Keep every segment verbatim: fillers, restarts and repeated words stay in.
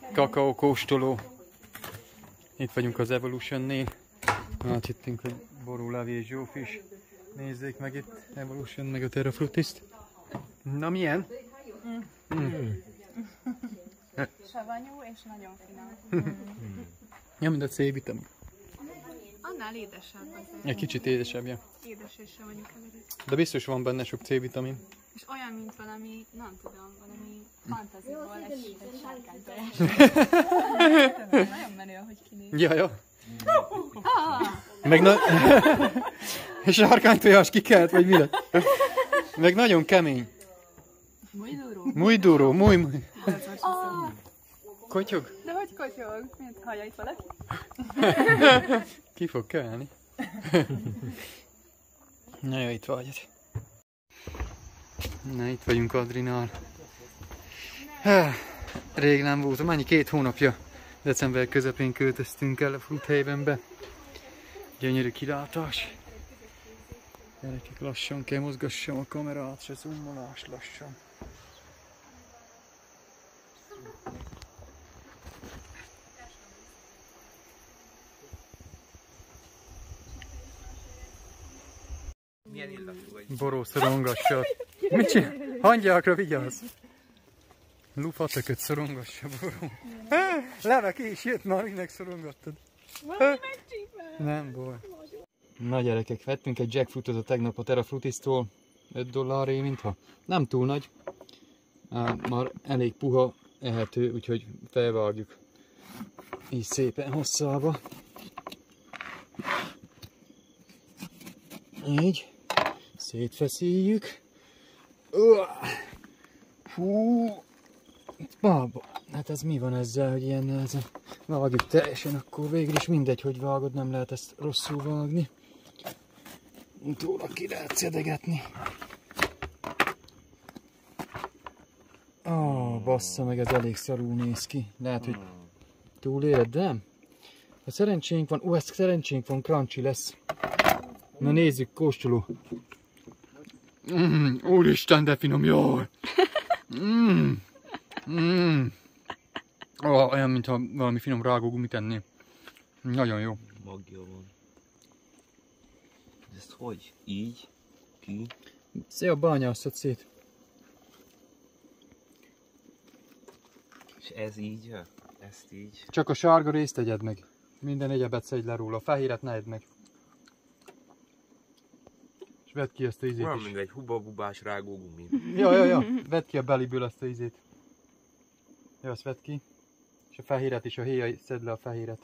kakaó kóstoló. Itt vagyunk az Evolution-nél. Hát jöttünk, hogy Ború, Lavi és Zsófi is nézzék meg itt Evolution, meg a Terra Fruitiszt. Na milyen? Mm. Mm. Savanyú és nagyon finom. Mm. Ja, mint a C-vitamin. Annál édesebb azért. Egy kicsit édesebb, ja. Édes és savanyú keverék. De biztos van benne sok C-vitamin. És olyan, mint valami, nem tudom, valami fantaziból egy, egy sárkánytojás. Nagyon menő, ahogy kinéz. Ja, ja. Meg na... Sárkánytojás kikelt, vagy mi lett? Meg nagyon kemény. Muy duró. Muy duró, muy, muy. Kotyog? De hogy kotyog? Miért hallja itt valaki? Ki fog kelni? Na jó, itt vagy. Na, itt vagyunk Adrinál. Rég nem voltam, annyi két hónapja. December közepén költöztünk el a Fruithhavenbe. Gyönyörű kilátás. Gyerekek, lassan kell mozgassam a kamerát, se zoomolás lassan. Milyen illatú vagy? Boró szorongassat. Mit csinál? Hangyákra vigyázz! Lufatököt szorongassa, Boró. Leve ki is jött, már minek szorongattad? Nem baj. Na gyerekek, vettünk egy jackfruitot a tegnap a Terra Fruitisztól. öt dolláré, mintha. Nem túl nagy. Már elég puha, ehető, úgyhogy felvágjuk. Így szépen hosszába. Így. Szétfeszíljük. Hú. Bába. Hát ez mi van ezzel, hogy ilyen nehezen vágjuk teljesen, akkor végül is mindegy, hogy vágod, nem lehet ezt rosszul vágni. Utólag ki lehet szedegetni. Ó, oh, bassza meg, ez elég szarul néz ki. Lehet, hogy túléled, de nem? Ha szerencsénk van, ó, ez szerencsénk van, crunchy lesz. Na nézzük, kóstoló. Mm, úristen, de finom, jaj! Mm, mm. Oh, olyan, mintha valami finom rágógumit ennél. Nagyon jó. Magja van. Ezt hogy? Így? Ki? Szia, bányászat szét. És ez így? Ezt így? Csak a sárga részt tegyed meg. Minden egyebet szedj le róla. A fehéret ne edd meg. És vedd ki ezt a ízét Olyan, is. mint egy huba-bubás rágógumi. Ja, ja, ja. Vedd ki a beliből ezt a ízét. Jó, azt vedd ki. És a fehéret is, a héja, szedd le a fehéret.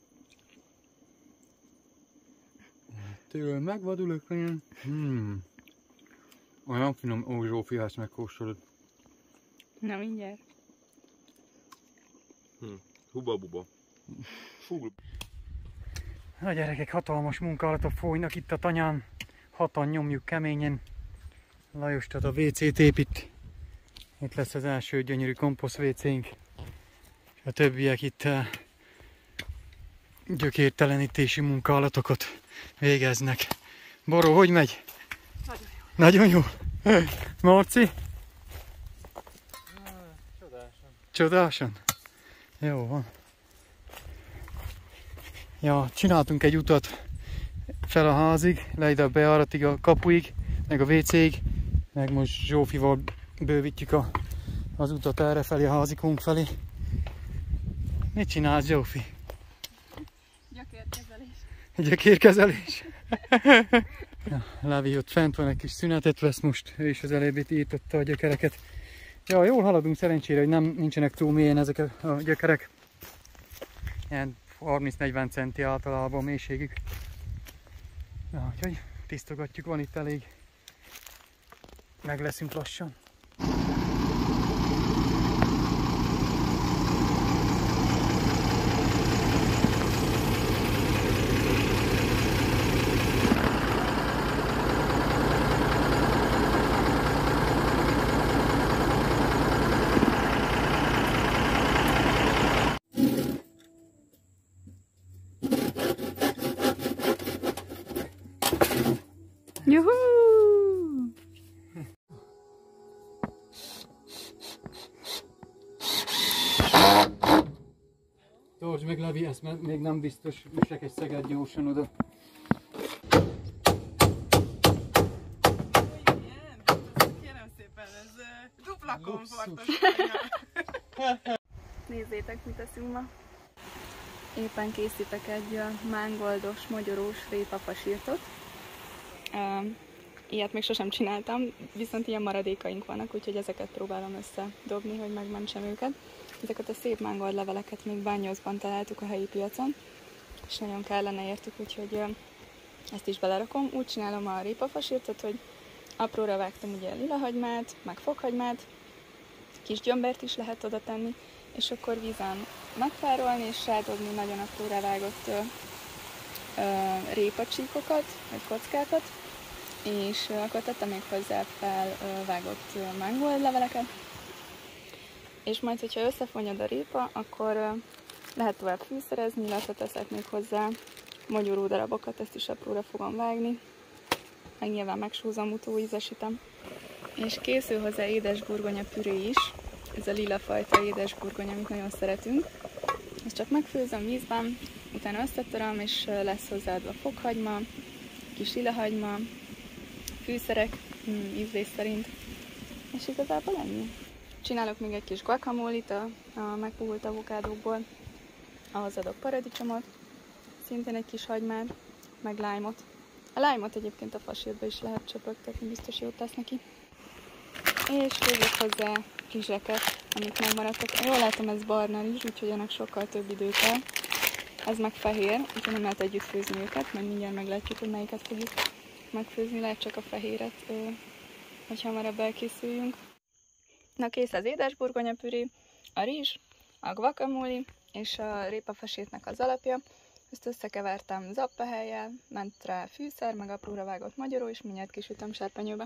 Tőle megvadulok, olyan. Hmm. Olyan finom, ó, Zsófi, ha ezt megkóstolod. Na mindjárt. Hm. Huba-buba. Fúl. Na gyerekek, hatalmas munkálatok folynak itt a tanyán. Hatan nyomjuk keményen. Lajos tehát a vé cét épít. Itt lesz az első gyönyörű komposzt vé cénk. És a többiek itt uh, gyökértelenítési munkálatokat végeznek. Boró, hogy megy? Nagyon jó. Nagyon jó. Marci? Csodásan. Csodásan? Jó van. Ja, csináltunk egy utat fel a házig, le ide a bejáratig, a kapuig, meg a vé céig, meg most Zsófival bővítjük a, az utat errefelé, a házikunk felé. Mit csinálsz, Zsófi? Gyökérkezelés. Gyökérkezelés? Ja, Lávi ott fent van, egy kis szünetet vesz most, ő is az előbb itt írtotta a gyökereket. Ja, jól haladunk szerencsére, hogy nem nincsenek túl mélyen ezek a, a gyökerek. Ilyen harminc-negyven centi általában a mélységük. Ja, úgyhogy tisztogatjuk, van itt elég. Meg leszünk lassan. Juhuu! George meg Levi, ezt még nem biztos, üssek egy szeget gyorsan oda. Kérem szépen, ez dupla komfortos. Nézzétek, mit teszünk ma. Éppen készítek egy mángoldos, magyarós répafasírtot. Ilyet még sosem csináltam, viszont ilyen maradékaink vannak, úgyhogy ezeket próbálom összedobni, hogy megmentsem őket. Ezeket a szép mángold leveleket még Bányószban találtuk a helyi piacon, és nagyon kellene értük, úgyhogy ezt is belerakom. Úgy csinálom a répafasírtot, hogy apróra vágtam ugye lilahagymát, meg fokhagymát, kis gyömbert is lehet oda tenni, és akkor vízen megpárolni, és rádobni nagyon apróra vágott ö, ö, répacsíkokat, vagy kockákat, és akkor tettem még hozzá felvágott mangold leveleket, és majd, hogyha összefonyod a répa, akkor lehet tovább fűszerezni, illetve teszek még hozzá mogyoró darabokat, ezt is apróra fogom vágni, meg nyilván megsúzom, utóízesítem. És készül hozzá édesburgonya püré is, ez a lila fajta édesburgonya, amit nagyon szeretünk. Ezt csak megfőzöm vízben, utána összetöröm, és lesz hozzáadva fokhagyma, kis lilahagyma, fűszerek, ízlés szerint, és igazából ennyi. Csinálok még egy kis guacamolit a, a megpuhult avokádókból, ahhoz adok paradicsomot, szintén egy kis hagymát, meg lájmot. A lájmot egyébként a fasírba is lehet csöpögtetni, biztos jót tesz neki. És végig hozzá rizseket, amik megmaradtak. Jól látom, ez barna rizs, úgyhogy ennek sokkal több idő kell. Ez meg fehér, úgyhogy nem lehet együtt főzni őket, mert mindjárt meglátjuk, hogy melyiket fogjuk megfőzni, lehet csak a fehéret, hogy hamarabb elkészüljünk. Na kész az édesburgonya püré, a rizs, a guacamole és a répafasírtnek az alapja. Ezt összekevertem zappahellyel, ment rá fűszer, meg apróra vágott magyaró, és mindjárt kisütöm serpenyőbe.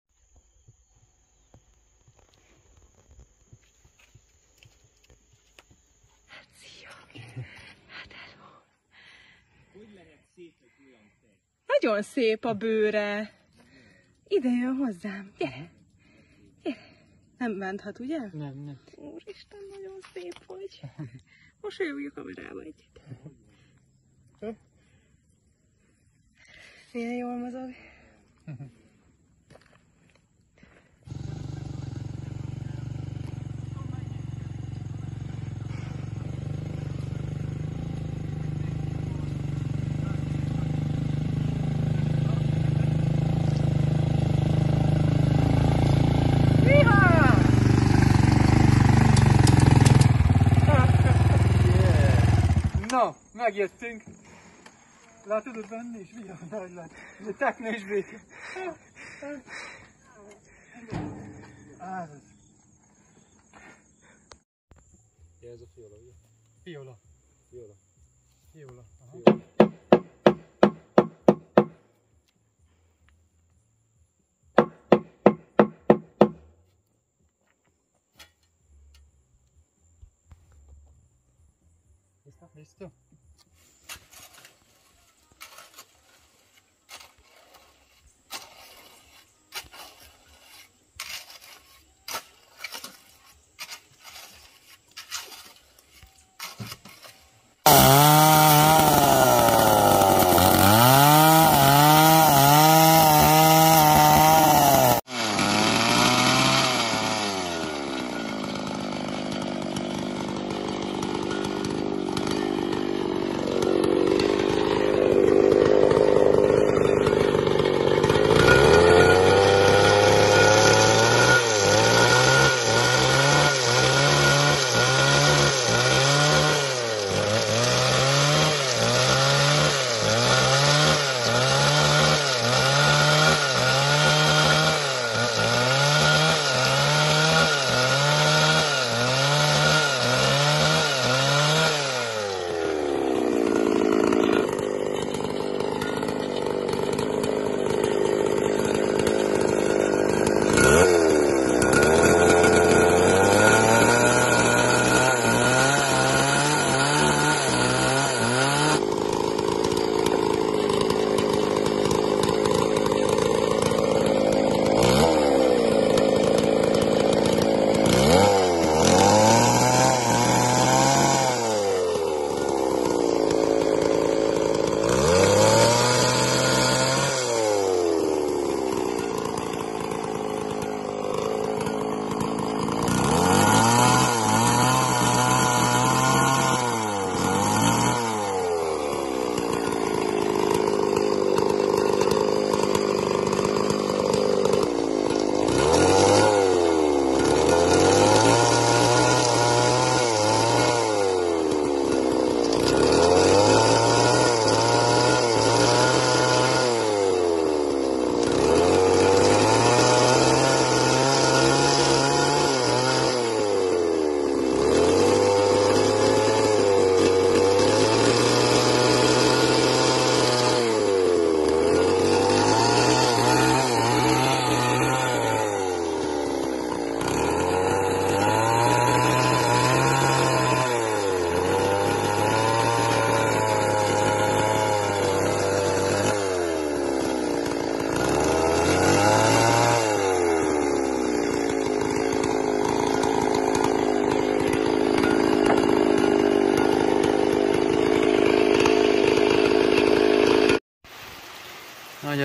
Hát szia! Hát hello! Hogy lehet szép egy olyan tej? Nagyon szép a bőre! Ide jön hozzám, gyere! Gyere! Nem bánthat, ugye? Nem, nem. Úristen, nagyon szép vagy! Mosolyogj a kamerába egyet! Milyen jól mozog. Na, megjöttünk. Látod, ott benne is vigyázz, nagy lett. Ez egy teknős béke. Ez az. Ja, ez a fiola, ugye? Fiola. Fiola. Fiola. Aha. Fiola. Listo?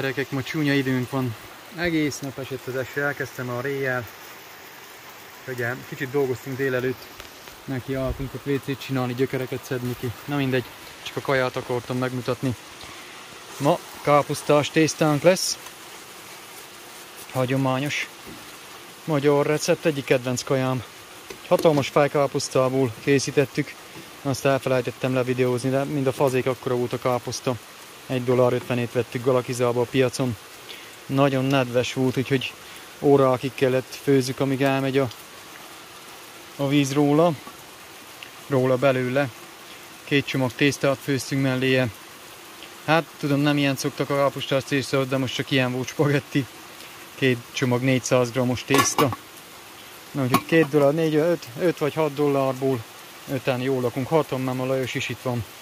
Gyerekek, ma csúnya időnk van. Egész nap esett az eső, elkezdtem a réjjel. Ugye, kicsit dolgoztunk délelőtt. Neki álltunk ott vécét csinálni, gyökereket szedni ki. Na mindegy, csak a kaját akartam megmutatni. Ma káposztás tésztánk lesz. Hagyományos magyar recept, egyik kedvenc kajám. Hatalmas fejkáposztából készítettük. Azt elfelejtettem levideózni, de mind a fazék akkora volt a káposzta. egy dollár ötvenét vettük Galakizába a piacon. Nagyon nedves volt, úgyhogy órákig kellett főzzük, amíg elmegy a, a víz róla. Róla belőle. Két csomag tésztát főztünk melléje. Hát tudom, nem ilyen szoktak a káposztás tésztát, de most csak ilyen volt spagetti. Két csomag négyszáz grammos tészta. Na, úgyhogy két dollár, négy, öt, öt vagy hat dollárból öten jól lakunk. Haton már a Lajos is itt van.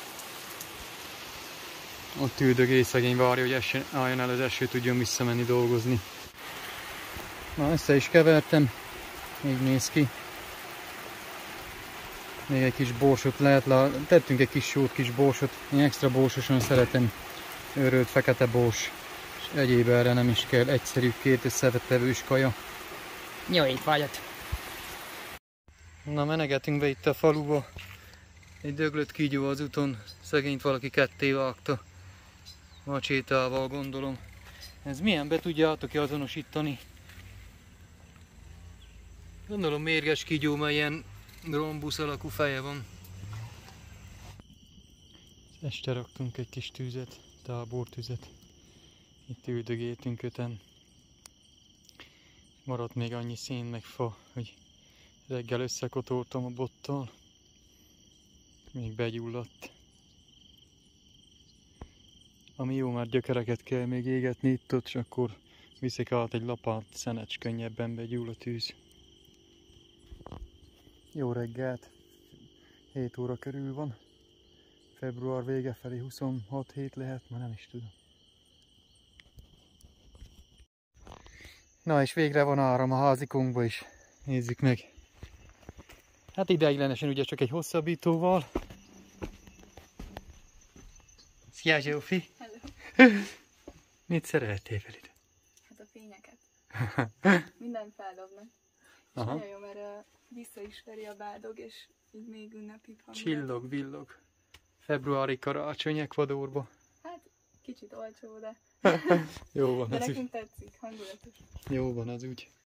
Ott üldögél szegény, várja, hogy eső, álljon el az eső, tudjon visszamenni dolgozni. Na, össze is kevertem. Így néz ki. Még egy kis borsot lehet, tettünk egy kis sót, kis borsot. Én extra borsosan szeretem. Őrölt fekete bors. És egyéb erre nem is kell. Egyszerű, két összevetevős kaja. Jó étvágyat! Na, menegetünk be itt a faluba. Egy döglött kígyó az úton. Szegényt valaki ketté vágta. Macsétával, gondolom. Ez milyen, be tudjátok ki azonosítani? Gondolom mérges kígyó, mert ilyen rombusz alakú feje van. Este raktunk egy kis tüzet, tábortüzet. Itt üldögéltünk öten. Maradt még annyi szén meg fa, hogy reggel összekotoltam a bottal. Még begyulladt. Ami jó, már gyökereket kell még égetni itt ott, és akkor viszik át egy lapát szenet, és könnyebben begyull a tűz. Jó reggelt! hét óra körül van. Február vége felé huszonhat hét lehet, már nem is tudom. Na és végre van áram a házikunkba is. Nézzük meg. Hát ideiglenesen ugye csak egy hosszabbítóval. Szia Zsófi! Hello. Mit szerettél fel ide? Hát a fényeket. Mindent feldobnak. És Aha. nagyon jó, mert uh, vissza is veri a bádog, és így még ünnepi hangulat. Csillog, villog. Februári karácsony Ecuadorba. Hát kicsit olcsó, de, Jó van de az úgy. nekünk tetszik, hangulatos. Jó van az úgy.